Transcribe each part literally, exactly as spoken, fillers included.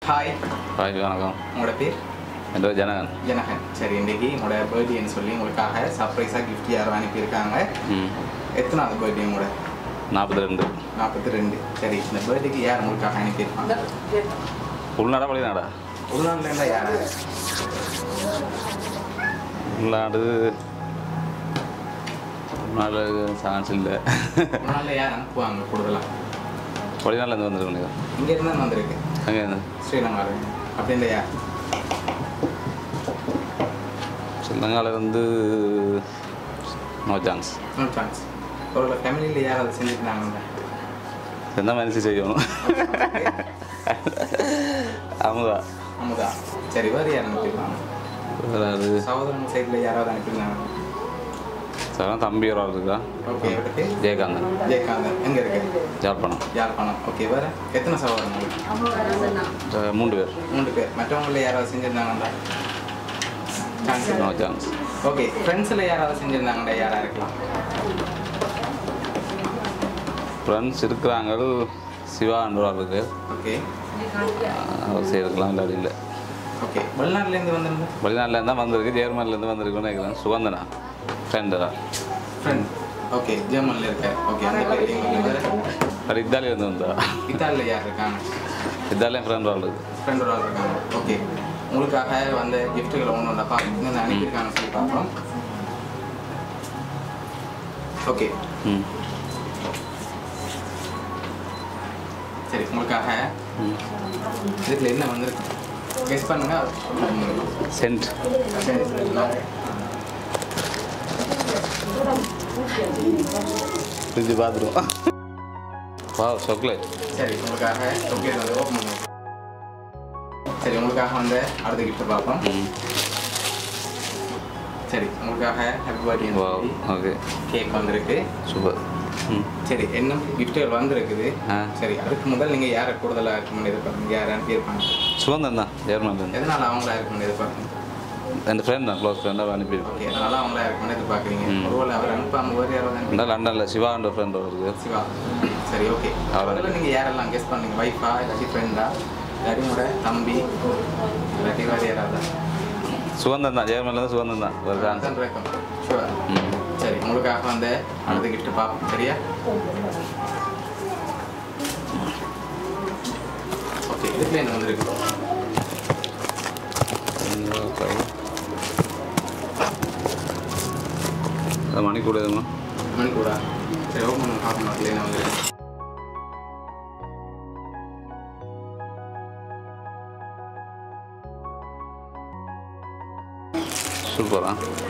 Hi hi வணக்கம். உங்களோட பேர்? என் பேர் ஜனகன். ஜனகன். சரி, இன்றைக்கி உங்களோட பர்த்டேன்னு சொல்லி உங்களுக்காக சர்ப்ரைஸாக கிஃப்ட் யாரும் அனுப்பியிருக்காங்க. ம் எத்தனாவது பர்த்டே உங்களோட? நாற்பத்தி ரெண்டு. நாற்பத்தி ரெண்டு. சரி, இந்த பர்த்டேக்கு யார் உங்களுக்காக அனுப்பியிருப்பாங்க? உள்நாடா வெளிநாடா? உள்நாட்டில் இருந்தால் யார்? உள்நாடு உள்நாடு சான்ஸ் இல்லை. உள்நாட்டில் யார் அனுப்புவாங்க கூடுதலாக? வெளிநாட்டிலேருந்து வந்துருக்கு. இங்கேருந்து தான் வந்திருக்கு. அங்கே இருந்து ஸ்ரீலங்காவில். அப்படின்ற யார்? ஸ்ரீலங்காவிலேருந்து நோ சான்ஸ். No chance. ஒரு ஃபேமிலியில் யார் அதை செஞ்சுருந்தாங்க? எந்த மனுஷி செய்யணும். அமுதா. அமுதா. சரி, வேறு யார் அனுப்பியிருக்காங்க? வேறு சகோதரன் சைடில் யாராவது அனுப்பியிருந்தாங்க? சார் தம்பி ஒரு ஆள் இருக்கா. ஓகே. அவருக்கு ஜெயகாந்தன். ஜெயகாந்தன். எங்கே இருக்கு? யாழ்ப்பாணம். யாழ்ப்பாணம். ஓகே. வேறு எத்தனை சகோதரங்கள்? மூன்று பேர். மூன்று பேர். மற்றவங்களில் யாராவது செஞ்சுருந்தாங்கண்டா? Chance no chance. ஓகே. ஃப்ரெண்ட்ஸில் யாராவது செஞ்சுருந்தாங்கண்டா? யாராக இருக்கலாம்? ஃப்ரெண்ட்ஸ் இருக்கிறாங்க. சிவா என்ற ஆள் இருக்கு. ஓகே. அவர் செய்திருக்கலாம், இல்லாடி இல்லை. ஓகே. வெளிநாட்டிலேருந்து வந்திருந்தா? வெளிநாட்டிலேருந்து தான் வந்திருக்கு. ஜெர்மனிலேருந்து வந்திருக்குன்னு நினைக்கிறேன். சுகந்தனா ஃப்ரெண்டா. ஃப்ரெண்ட். ஓகே. ஜெர்மனில் இருக்கார். ஓகே. அந்த பேர் எங்களுக்கு அது இத்தாலியிலேருந்து வந்தா. இத்தாலியில் யார் இருக்காங்க? இத்தாலியன் ஃப்ரெண்ட் ஆள் இருக்குது. ஃப்ரெண்ட் ஒரு ஆள் இருக்காங்க. ஓகே. உங்களுக்காக வந்த கிஃப்ட்டுகளை ஒன்று ஒன்றா பார்க்க இந்த அனுப்பியிருக்காங்க சொல்லி பார்க்குறோம். ஓகே. ம் சரி, உங்களுக்காக இதுல என்ன வந்திருக்கு கெஸ் பண்ணுங்க. சென்ட். இது பார்த்துருவோம். வா சாக்லேட். சரி, உங்களுக்காக சாக்லேட் வந்து ஓப்பன் பண்ணுவோம். சரி, உங்களுக்காக வந்து அடுத்த கிஃப்ட் பார்ப்போம். சரி, உங்களுக்காக ஹாப்பி பர்த்டே. வா ஓகே. கேக் வந்திருக்கு. சூப்பர். ம் சரி, என்ன கிஃப்ட்டுகள் வந்திருக்குது. ஆ சரி, அதுக்கு முதல் நீங்கள் யாரை கூடுதலாக இருக்குன்னு எதிர்பார்க்குறீங்க? யார் அனுப்பியிருப்பாங்க? சுகந்தன் தான், ஜெர்மனிலேருந்து. எதனால் அவங்களா இருக்குன்னு எதிர்பார்க்குறீங்க? என் ஃப்ரெண்ட் தான், க்ளோஸ் ஃப்ரெண்டாக அனுப்பியிருக்கோம். ஓகே. அதனால் அவங்களா இருக்குன்னு எதிர்பார்க்குறீங்க. ஒருவேளை அவர் அனுப்பாமல் வேறு யாராவது அனுப்பி? இல்லை, லண்டனில் சிவான்ற ஃப்ரெண்ட் வருது. சிவா. சரி, ஓகே. அவரில் நீங்கள் யாரெல்லாம் கெஸ் பண்ணீங்க? வைஃபா இல்லாட்டி ஃப்ரெண்டா இல்லாட்டி உங்களோட தம்பி இல்லாட்டி வேறு யாராவது? சுகந்தன் தான், ஜெர்மனிலேருந்து சுகந்தன் தான் ஒரு சான்ஸ். ஷுவர். ம் சரி, உங்களுக்காக வந்து அடுத்த கிஃப்ட் பார்ப்போம். சரியா? ஓகே. இதுக்குள்ள என்ன வந்திருக்கு? மணி கூட எதுமா? மணி கூட. சரி, ஓப்பன் பண்ண பார்க்கணும். அதுல என்ன வந்திருக்கு? சூப்பரா.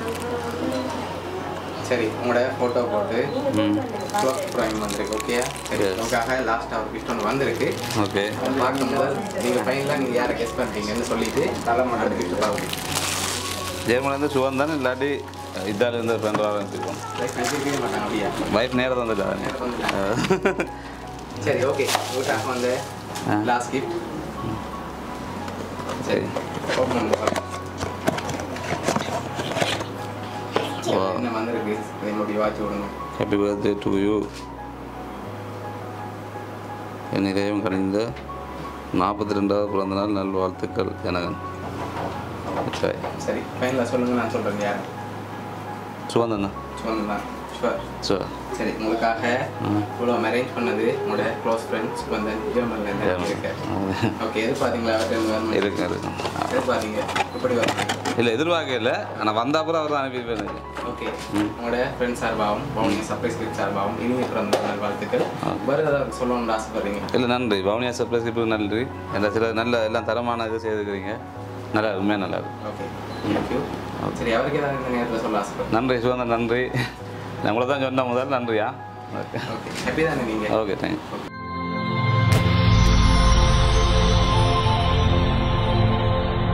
சரி, உங்களோட ஃபோட்டோ போட்டு ம் க்ளோஸ் ப்ரைம் வந்திருக்கு. ஓகே. சரி, உங்களுக்காக லாஸ்ட்டாக ஒரு கிஃப்ட் ஒன்று வந்திருக்கு. ஓகே. பார்க்கும் போது நீங்கள் ஃபைனலாக நீங்கள் யாரை கெஸ் பண்ணுறீங்கன்னு சொல்லிட்டு தலை மாட்டு கிஃப்ட் பார்க்கணும். ஜெர்மனிலேருந்து சுகந்தன் இல்லாட்டி இத்தாலியிலேருந்து ஃப்ரெண்டாக அனுப்பியிருக்கோம். லைக் நினைச்சிருக்கவே மாட்டாங்க. அப்படியா? வைஃப் நேரம் வந்துட்டாங்க. நேரா வந்துட்டாங்க. சரி, ஓகே. உங்களுக்காக வந்து லாஸ்ட் கிஃப்ட். சரி, ஓப்பன் பண்ணி பார்க்கலாம். என்ன வந்திருக்கு? என்னுடைய வாட்ச் விடுங்க. Happy birthday to you. என் இதயம் கணிந்த நாற்பத்தி ரெண்டாவது பிறந்த நாள் நல்வாழ்த்துக்கள் ஜனகன். சரி சரி, ஃபைனலாக சொல்லுங்கள். நான் சொல்கிறேன். யார்? சுகந்தன் தான். சுகந்தன் தான். ஷுவர். ஷுவர். சரி, உங்களுக்காக இவ்வளோ அரேஞ்ச் பண்ணது உங்களோட க்ளோஸ் ஃப்ரெண்ட்ஸ் சுகந்தன் ஜெர்மனிலேருந்து இருக்கு. ஓகே. எதிர்பார்த்தீங்களா? அவர்கிட்ட இருக்கு இருக்கு. எதிர்பார்த்தீங்க? எப்படி வரீங்க? இல்லை, எதிர்பார்க்க இல்லை. ஆனால் வந்த அப்புறம் அவர் தான் அனுப்பியிருப்பேன் எனக்கு. ஓகே. உங்களோட ஃப்ரெண்ட்ஸ் சார்பாகவும் பவுனி சர்ப்ரைஸ் கிஃப்ட் சார்பாகவும் இனிய பிறந்த நாள் வாழ்த்துக்கள். வேறு ஏதாவது சொல்லணும்னு ஆசைப்படுறீங்க? இல்லை, நன்றி. பவுனியா சர்ப்ரைஸ் கிஃப்ட் நன்றி. எல்லாம் சில நல்ல எல்லாம் தரமான இது செய்திருக்கிறீங்க. நல்லா உண்மையாக நல்லா இருக்கு. ஓகே. தேங்க்யூ. சரி, அவருக்கு ஏதாவது இந்த நேரத்தில் சொல்ல ஆசைப்படுறேன்? நன்றி சுகந்தன், நன்றி. நம்மளை தான் சொன்ன முதல் நன்றியா. ஓகே. ஓகே. ஹாப்பி தானே நீங்கள்? Okay, thank you.